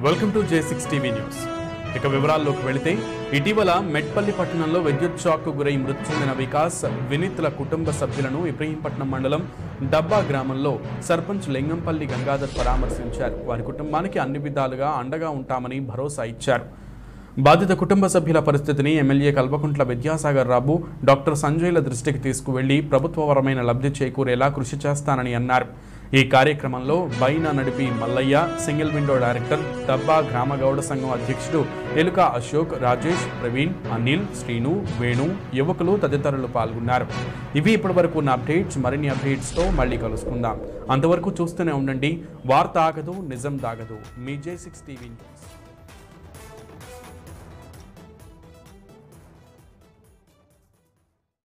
Welcome to J6 TV news. ఇక వివరాల్లోకి వెళితే ఇటీవల మెట్పల్లి పట్టణంలో విద్యుత్ షాక్ కు గురై మృతి చెందిన వికాస్ వినీత్ల కుటుంబ సభ్యులను ఇబ్రహీంపట్నం మండలం డబ్బా గ్రామంలో సర్పంచ్ లింగంపల్లి గంగాధర్ పరామర్శించారు. వారి కుటుంబానికి అన్ని విధాలుగా అండగా ఉంటామని భరోసా ఇచ్చారు. బాధిత కుటుంబ సభ్యుల పరిస్థితిని ఎమ్మెల్యే కల్వకుంట్ల విద్యాసాగర్ రావు, డాక్టర్ సంజయ్ల దృష్టికి తీసుకువెళ్లి ప్రభుత్వపరమైన లబ్ధి చేకూరేలా కృషి చేస్తానని అన్నారు. ఈ కార్యక్రమంలో బైనా నడిపి మల్లయ్య, సింగిల్ విండో డైరెక్టర్, డబ్బా గ్రామ గౌడ సంఘం అధ్యక్షుడు ఎలుక అశోక్, రాజేష్, ప్రవీణ్, అనిల్, శ్రీను, వేణు, యువకులు తదితరులు పాల్గొన్నారు. ఇవి ఇప్పటివరకు ఉన్న అప్డేట్స్. మరిన్ని అప్డేట్స్తో మళ్ళీ కలుసుకుందాం. అంతవరకు చూస్తూనే ఉండండి. వార్త ఆగదు, నిజం దాగదు. మీ J6 టీవీ న్యూస్.